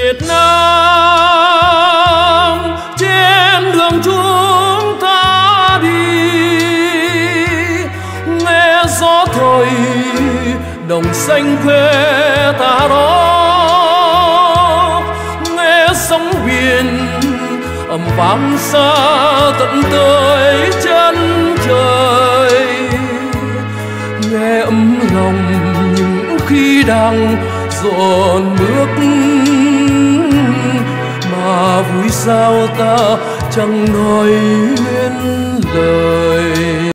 Việt Nam trên đường chúng ta đi, nghe gió thổi đồng xanh quê ta đó, nghe sóng biển ầm vang xa tận tới chân trời, nghe ấm lòng những khi đang dọn bước, mà vui sao ta chẳng nói nên lời.